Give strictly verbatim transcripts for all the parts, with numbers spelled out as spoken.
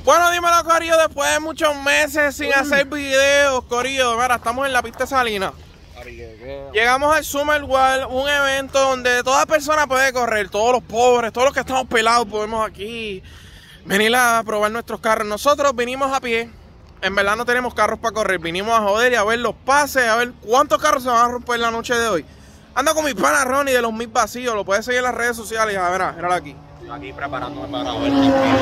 Bueno, dímelo, Corillo, después de muchos meses sin hacer videos, Corillo, mira, estamos en la pista de Salinas. Llegamos al Summer World, un evento donde toda persona puede correr, todos los pobres, todos los que estamos pelados podemos aquí venir a probar nuestros carros. Nosotros vinimos a pie, en verdad no tenemos carros para correr, vinimos a joder y a ver los pases, a ver cuántos carros se van a romper la noche de hoy. Ando con mi pana Ronnie de los Mil Vacíos, lo puedes seguir en las redes sociales, a ver, míralo aquí. Aquí preparándome para ver.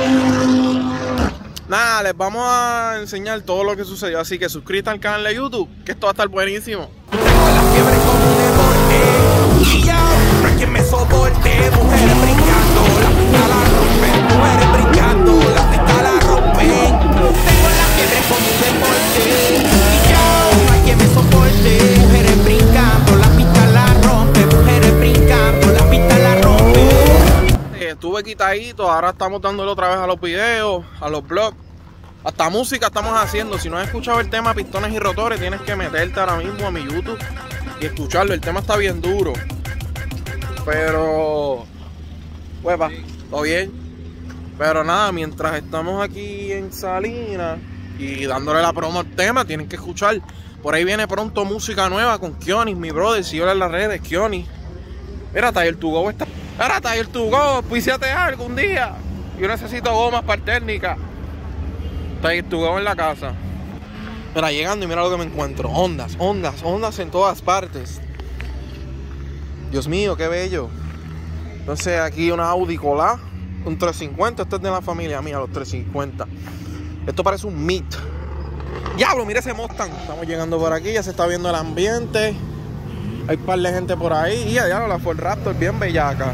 Nada, les vamos a enseñar todo lo que sucedió, así que suscríbete al canal de YouTube, que esto va a estar buenísimo. La fiebre como un deporte y ya, no hay quien me soporte. Mujeres brincando, la pista la rompen. Mujeres brincando, la pista la rompen. Tengo la fiebre como un deporte y ya, no hay quien me soporte. Mujeres brincando, la pista la rompen. Mujeres brincando, la pista la rompen. Estuve quitadito, ahora estamos dándole otra vez a los videos, a los vlogs. Hasta música estamos haciendo. Si no has escuchado el tema Pistones y Rotores, tienes que meterte ahora mismo a mi YouTube y escucharlo. El tema está bien duro. Pero... huepa, todo bien. Pero nada, mientras estamos aquí en Salinas y dándole la promo al tema, tienen que escuchar. Por ahí viene pronto música nueva con Kionis, mi brother. Síguelo en las redes, Kionis. Mira, Taller to Go está... Mira, Taller to Go, píciate algún día. Yo necesito gomas para técnica. Taller to Go en la casa. Mira, llegando y mira lo que me encuentro. Ondas, ondas, ondas en todas partes. Dios mío, qué bello. Entonces aquí una Audi Cola, un trescientos cincuenta. Este es de la familia mía, los trescientos cincuenta. Esto parece un Meet. Diablo, mira ese Mustang. Estamos llegando por aquí, ya se está viendo el ambiente. Hay un par de gente por ahí. Y ya, ya la Ford Raptor, bien bellaca.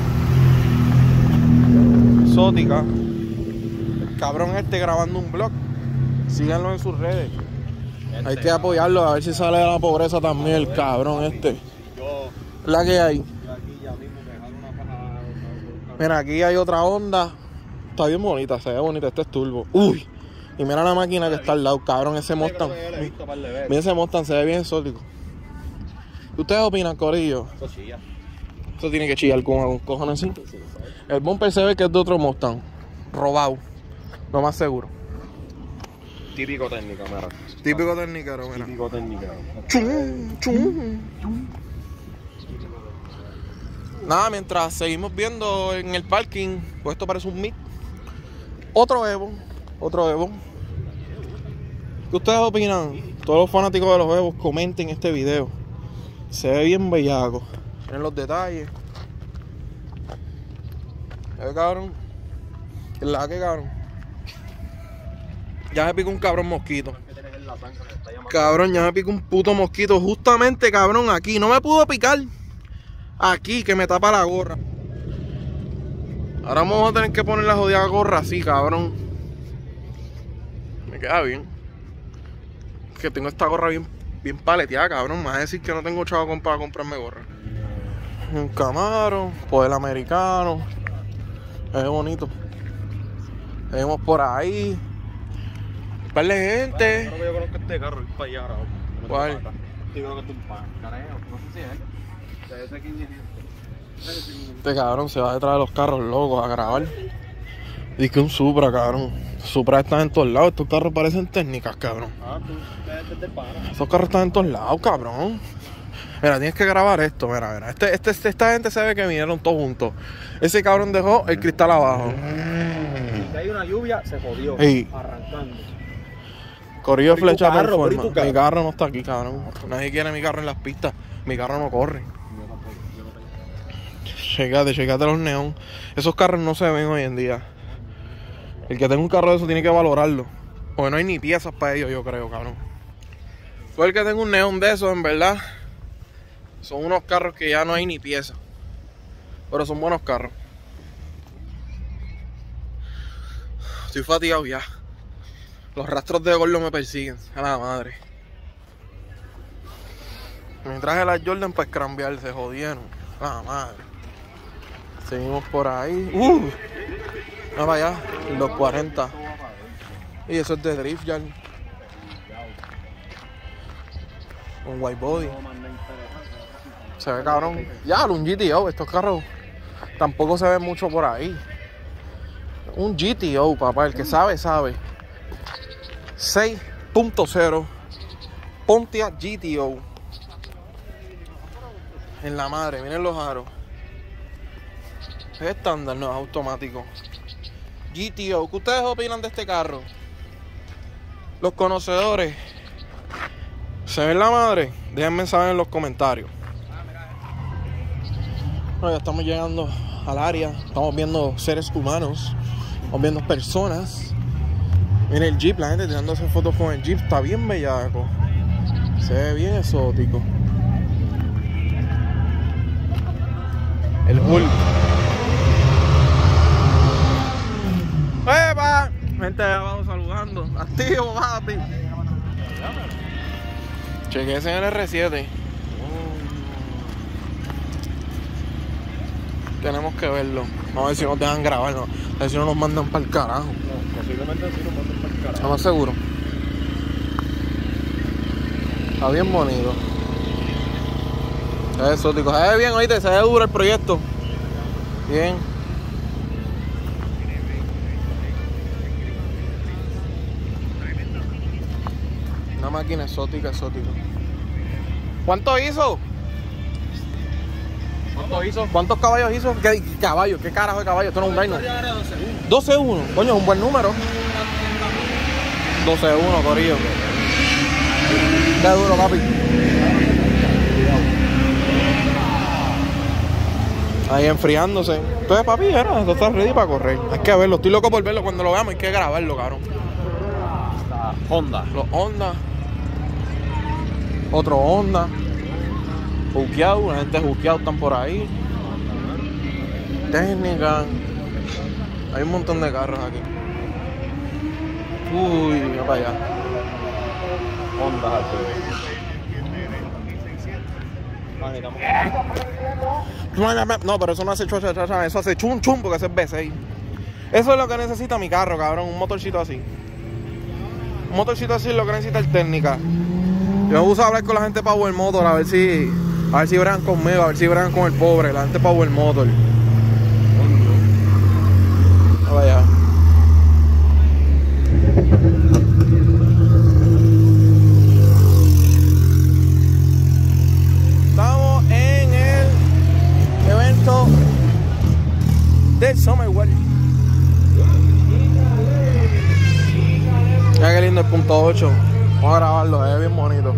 Exótica. El cabrón este grabando un vlog. Síganlo en sus redes. Este, hay que apoyarlo, a ver si sale de la pobreza también el cabrón este. Yo, La que hay. yo aquí ya mismo me dejaron una paja. Mira, aquí hay otra Honda. Está bien bonita, se ve bonita. Este es turbo. Uy. Y mira la máquina que está al lado, cabrón. Ese Mustang. Mira ese Mustang, se ve bien exótico. ¿Ustedes opinan, Corillo? Eso chilla. Esto tiene que chillar con un cojones así. El bumper se ve que es de otro Mustang. Robado. Lo más seguro. Típico técnico, mira. Típico técnico, mira. Típico técnico. Chum, chum. Nada, mientras seguimos viendo en el parking, pues esto parece un Meet. Otro Evo. Otro Evo. ¿Qué ustedes opinan? Todos los fanáticos de los Evos comenten este video. Se ve bien bellaco. Miren los detalles. Se ve cabrón. ¿Qué es la que cabrón? Ya me picó un cabrón mosquito. Cabrón, ya me picó un puto mosquito. Justamente, cabrón, aquí. No me pudo picar. Aquí, que me tapa la gorra. Ahora vamos a tener que poner la jodida gorra así, cabrón. Me queda bien. Que tengo esta gorra bien, bien paleteada, cabrón. Me vas a decir que no tengo chavo para comprarme gorra. Un Camaro, por el americano. Es bonito. Vemos por ahí. Un par de gente. Creo que yo conozco este carro, es para allá ahora. ¿Cuál? Yo creo que es un pan. Carajo, no sé si es. De ese quinientos. Este cabrón se va detrás de los carros locos a grabar. Dice que un Supra, cabrón. Supra están en todos lados. Estos carros parecen técnicas, cabrón. Ah, tú, este es del pana. Estos carros están en todos lados, cabrón. Mira, tienes que grabar esto, mira, mira. Este, este, este, esta gente se ve que vinieron todos juntos. Ese cabrón dejó el cristal abajo. Si hay una lluvia, se jodió. Sí. Arrancando. Corrió flecha carro, por por forma. tu carro. Mi carro no está aquí, cabrón. Nadie quiere mi carro en las pistas. Mi carro no corre. Checate, checate los neón. Esos carros no se ven hoy en día. El que tenga un carro de eso tiene que valorarlo. Porque no hay ni piezas para ellos, yo creo, cabrón. Todo el que tenga un neón de esos, en verdad, son unos carros que ya no hay ni piezas. Pero son buenos carros. Estoy fatigado ya. Los rastros de gordo me persiguen. A la madre. Me traje las Jordan para escrambear, se jodieron. A la madre. Seguimos por ahí. Uh, va para allá, los cuarenta. Y eso es de Drift Yard. Un white body. Se ve cabrón. Ya, un G T O. Estos carros tampoco se ven mucho por ahí. Un G T O, papá. El que sabe, sabe. seis punto cero Pontiac G T O. En la madre, miren los aros. Es estándar, no es automático. G T O, ¿qué ustedes opinan de este carro? Los conocedores, ¿se ven la madre? Déjenme saber en los comentarios. Bueno, ya estamos llegando al área. Estamos viendo seres humanos. Estamos viendo personas. Miren el Jeep, la gente tirándose fotos con el Jeep. Está bien bellaco. Se ve bien exótico. El Hulk. ¡Epa! Gente de abajo saludando. Activo, papi. Chequense en el R siete. Tenemos que verlo. Vamos a ver si nos dejan grabarlo. A ver si no nos mandan para el carajo. No, posiblemente sí nos mandan para el carajo. Estamos seguros. Está bien bonito. Se ve exótico. Se ve bien, oíste. Se ve duro el proyecto. Bien. Una máquina exótica, exótica. ¿Cuánto hizo? ¿Cuánto hizo? ¿Cuántos caballos hizo? ¿Qué caballo? ¿Qué carajo de caballo? Esto no es un Dyno. doce uno. Coño, es un buen número. doce uno, corillo. Qué duro, papi. Ahí enfriándose. Entonces, papi, era, esto está ready para correr. Hay que verlo. Estoy loco por verlo. Cuando lo veamos hay que grabarlo, cabrón. Honda. Los Honda. Otro Honda. Juqueado. La gente juqueado están por ahí. Técnica. Hay un montón de carros aquí. Uy, va para allá. Honda. No, pero eso no hace chucha, chucha, eso hace chum chum porque ese es V seis. Eso es lo que necesita mi carro, cabrón, un motorcito así. Un motorcito así es lo que necesita el técnica. Yo me gusta hablar con la gente de Power Motor a ver si a ver si bregan conmigo, a ver si bregan con el pobre, la gente de Power Motor. Vaya. Estamos en el evento del Summer World. Mira qué lindo el punto ocho. Vamos a grabarlo, es bien bonito.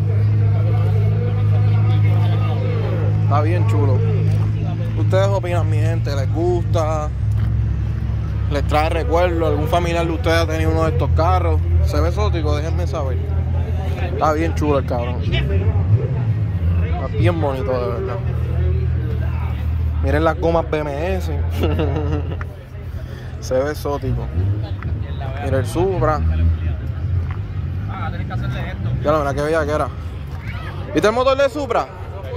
Está bien chulo. ¿Ustedes opinan, mi gente? ¿Les gusta? ¿Les trae recuerdo? ¿Algún familiar de ustedes ha tenido uno de estos carros? ¿Se ve exótico? Déjenme saber. Está bien chulo el cabrón. Está bien bonito, de verdad. Miren las gomas B M S. Se ve exótico. Mira el Supra. Ah, tenés que hacerle esto. Ya lo verá que veía que era. ¿Viste el motor de Supra?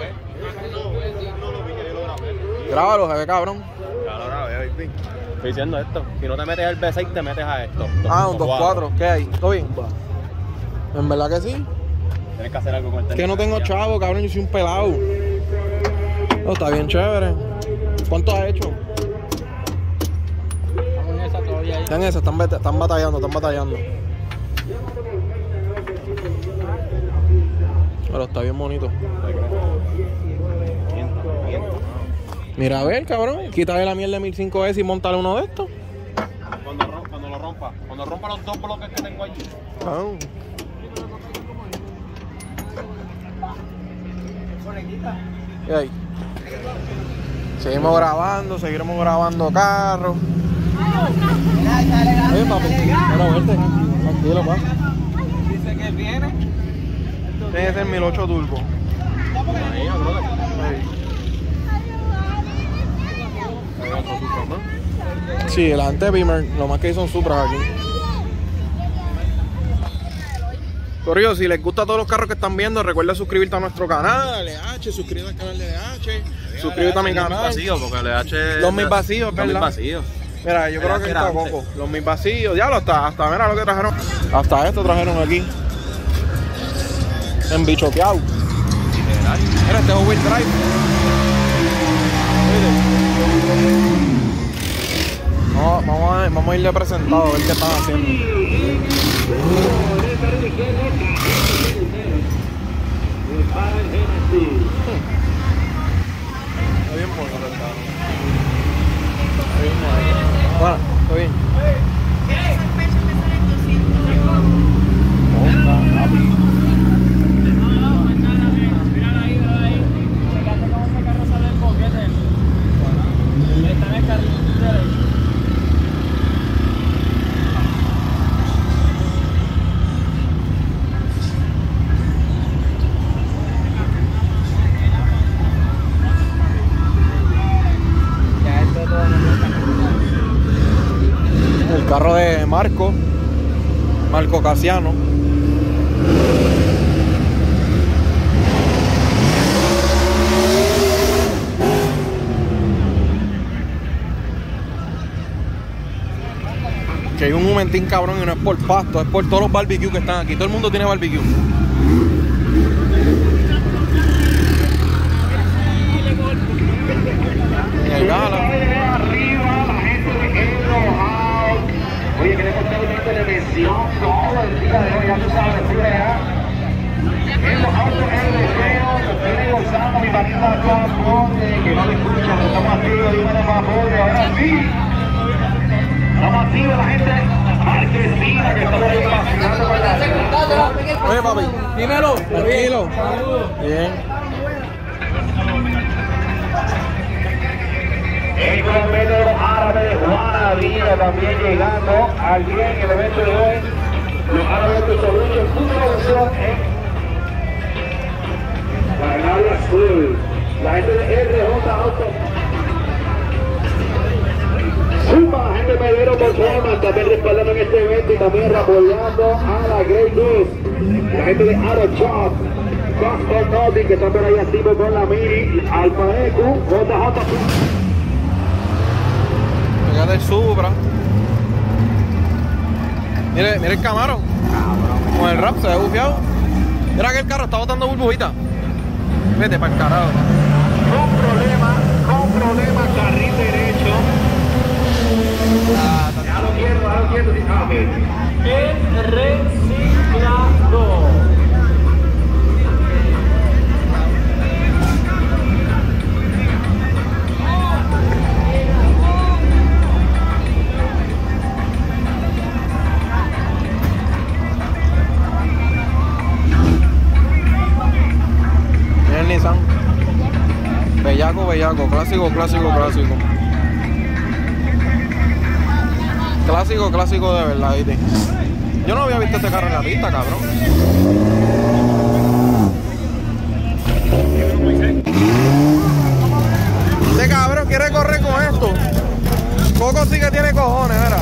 Grábalo, se ve cabrón. Estoy diciendo esto. Si no te metes al V seis, te metes a esto. Ah, un dos cuatro. ¿Qué hay? ¿Todo bien? ¿En verdad que sí? Tienes que hacer algo con el Es que no tengo chavo, cabrón, yo soy un pelado. No, está bien chévere. ¿Cuánto has hecho? Estamos en esa todavía ahí. Están esas, están, bet- están batallando, están batallando. Pero está bien bonito. Mira a ver, cabrón, quítale la mierda de mil cinco S y montale uno de estos. Cuando, rom- cuando lo rompa. Cuando rompa los dos bloques que tengo allí. Ah. Y ahí. Seguimos grabando, seguiremos grabando carros. Oye, papi, bueno, verte. Tranquilo, pa. Dice que viene. Tiene que ser mil ocho turbo. Ahí, brother. Sí, el ante Beamer, lo más que hay son Supras aquí. Corrido, si les gusta todos los carros que están viendo, recuerda suscribirte a nuestro canal, L H, suscríbete al canal de L H, suscríbete a mi canal. Vacío, porque L H. Los mis vacíos, Los mis ¿verdad? vacíos. Mira, yo creo que Era está antes. poco. Los mis vacíos, ya lo hasta, hasta, mira lo que trajeron. Hasta esto trajeron aquí. En bichoteado. Mira, este es wheel drive. No, vamos, a, vamos a irle presentado a ver qué están haciendo. Está bien bonito el carro. Está bien bonito. Bueno, está bien. El carro de Marco, Marco Casiano. Que hay un momentín cabrón y no es por pasto, es por todos los barbecues que están aquí. Todo el mundo tiene barbecue. En el Gala. Oye, queremos estar en televisión todo el día de hoy, ya tú sabes, sí, ¿verdad? En los autos europeos, se viene gozando mi panita Juan, que no le escuchan, estamos activos, dímelo más pobre, ahora sí. Estamos activos, la gente marquesina, que estamos ahí vacilando con la... Oye, papi. Dímelo. Tranquilo. Bien. El convento de los árabes de Juana Villa también llegando aquí en el evento de hoy. Los árabes de Solution, su producción en Canal Azul. La gente de R J Auto. Suma, gente de Medero Performance también respaldando en este evento y también apoyando a la Great News. La gente de Auto Shop, Custom Nordic que están por ahí activos con la Mini, Alfa Ecu, J J. Pégate el Supra. Mire, mire el Camaro. Con el rap se ve bufiado. Mira que el carro está botando burbujitas. Vete para el carajo. Con problema, con problema, carril derecho. Ah, Ya lo quiero, ya lo quiero. Ah, bien. El reciclado. mira el Nissan. Bellaco, bellaco. Clásico, clásico, clásico. Clásico, clásico de verdad, ¿viste? Yo no había visto este carro en la pista, cabrón. Este cabrón quiere correr con esto. Coco sí que tiene cojones, ¿verdad?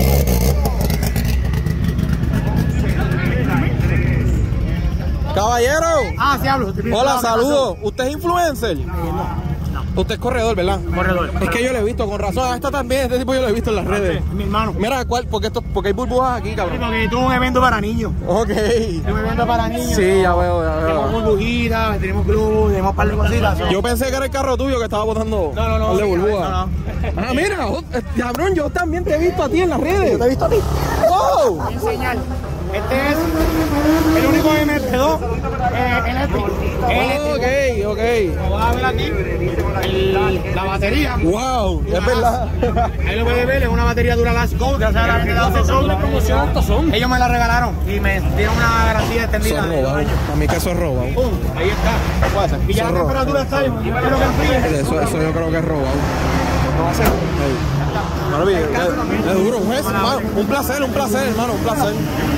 Caballero. Ah, sí hablo. Hola, saludos. ¿Usted es influencer? Usted es corredor, ¿verdad? Corredor. Es que yo lo he visto, con razón. Esta también, este tipo yo lo he visto en las redes. Mi hermano. Mira, ¿cuál? Porque, esto, porque hay burbujas aquí, Sí, cabrón. porque tuve un evento para niños. Ok. Tuve un evento para niños. Sí, ya veo, ya Tenemos veo. burbujitas, tenemos club, tenemos un par de cositas. Yo pensé que era el carro tuyo que estaba botando No, no, no. el de burbuja. No, no. Ah, mira, oh, eh, cabrón, yo también te he visto a ti en las redes. Yo te he visto a ti. ¡Oh! Voy a enseñar. Este es el único M P dos eh, eléctrico. Eléctrico. Ok, ok. Como vas a ver aquí, el- la batería. Wow, es verdad. Ahí lo puedes ver, es una batería Duralast Gold, gracias a la gente de doce son. Ellos me la regalaron y me dieron una garantía Eso extendida es de dos robado. años. A mí que eso es robado. ¡Pum! Ahí está. Y ya Eso la es robado. temperatura está ahí, yo espero que enfríe. Eso, eso yo creo que es robado. No va a ser. Maravilla, es, es duro, juez, hermano. Un placer, un placer, hermano, un placer.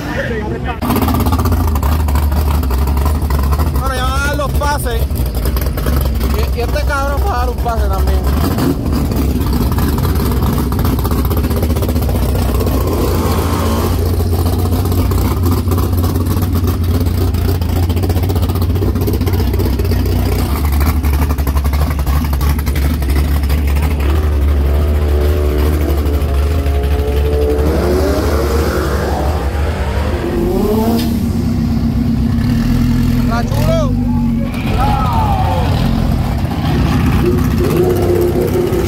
Bueno, ya van a dar los pases. Y, y este cabrón va a dar un pase también. ¿Está chulo?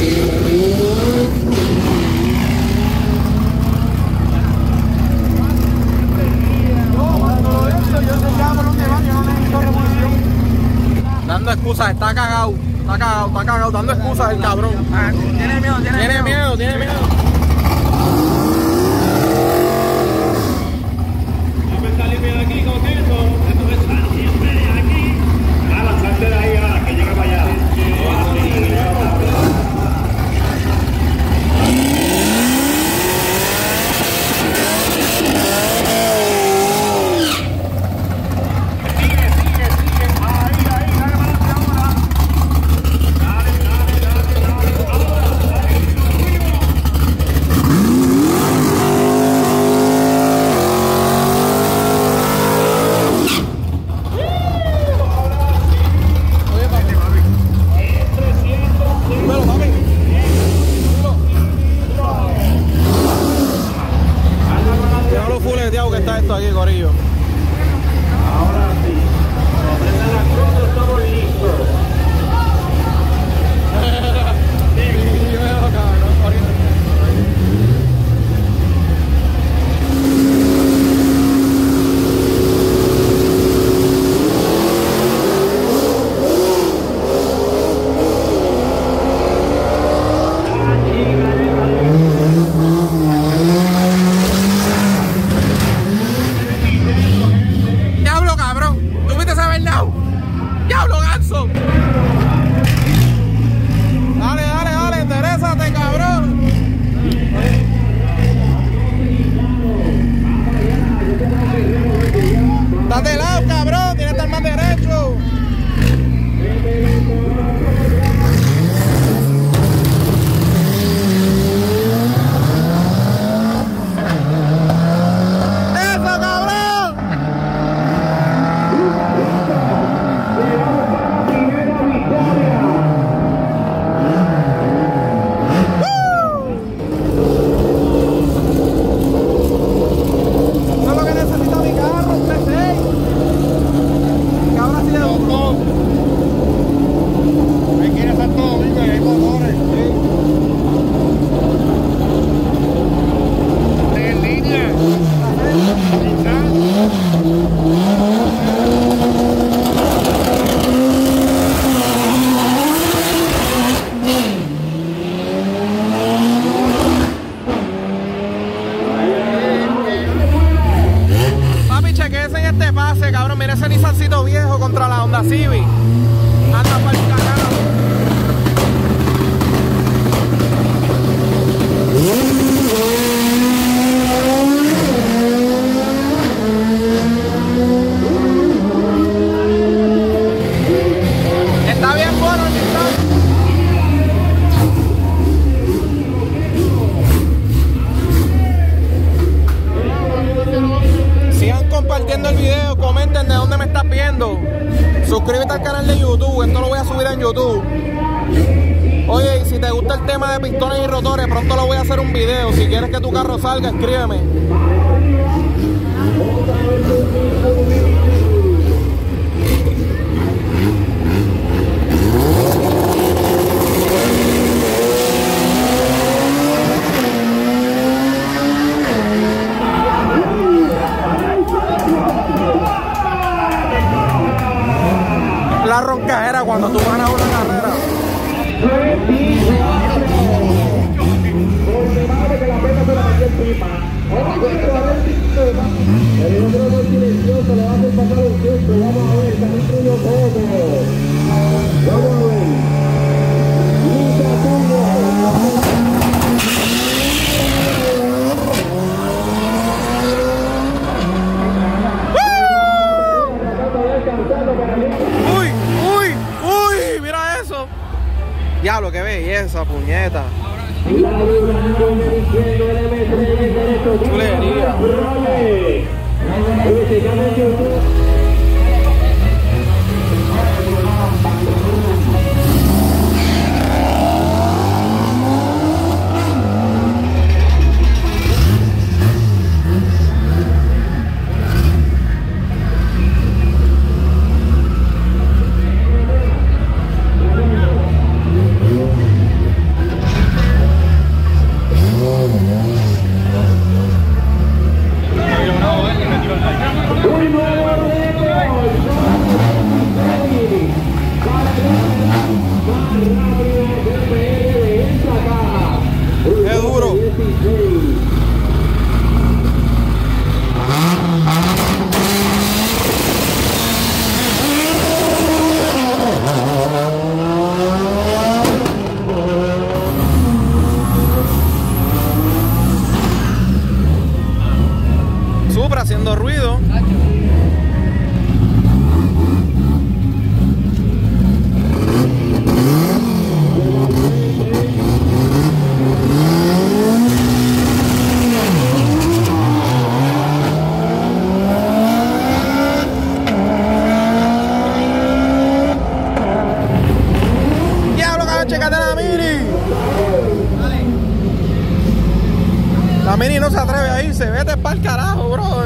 excusas, está cagado. Está cagado, está cagado, dando excusas el cabrón. Tiene miedo, tiene, Tiene miedo, tiene miedo. Que está esto aquí, corillo. Ahora sí, cuando prenda la cruz estamos listos. Civic. Anda para el carajo. Está bien bueno el Nissan. Sigan compartiendo el video, comenten de dónde me estás viendo. Suscríbete al canal de YouTube, esto lo voy a subir en YouTube. Oye, y si te gusta el tema de pistones y rotores, pronto lo voy a hacer un video. Si quieres que tu carro salga, escríbeme. La roncajera cuando tú ganas una carrera. Diablo, qué belleza, puñeta. Chulería. Un nuevo haciendo ruido. Chécate la Mini. La Mini no se atreve a irse. Vete para el carajo, bro.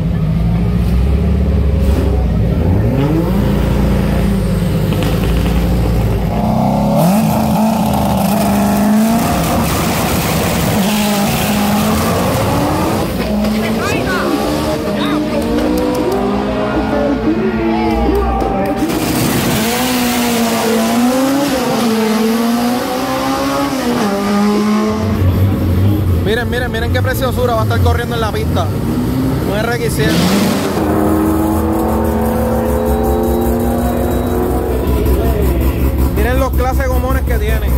Miren, miren, miren qué preciosura va a estar corriendo en la pista. Un R X siete. Miren los clases de gomones que tienen.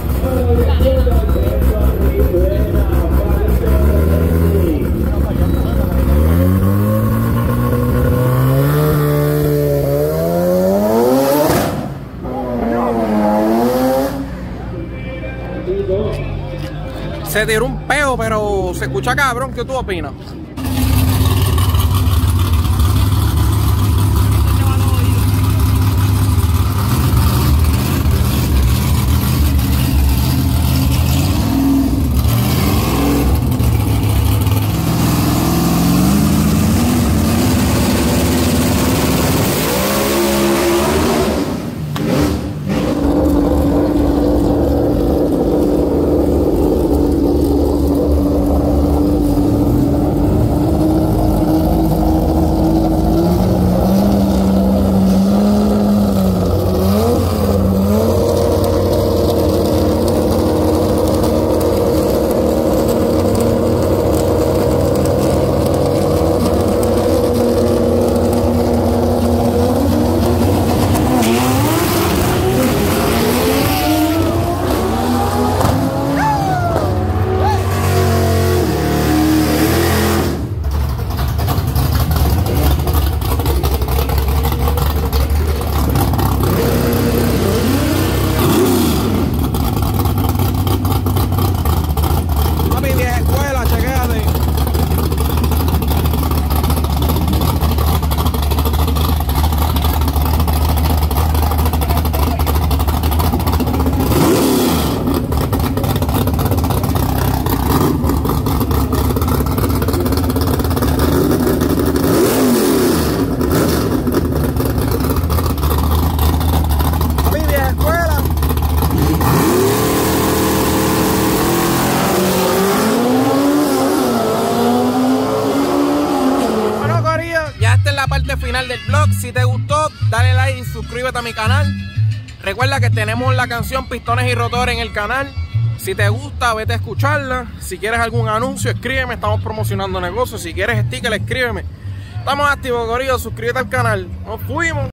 Se tiró un peo, pero se escucha cabrón. ¿Qué tú opinas? Final del vlog. Si te gustó, dale like y suscríbete a mi canal. Recuerda que tenemos la canción Pistones y Rotores en el canal. Si te gusta, vete a escucharla. Si quieres algún anuncio, escríbeme. Estamos promocionando negocios. Si quieres sticker, escríbeme. Estamos activos, corillo. Suscríbete al canal. Nos fuimos.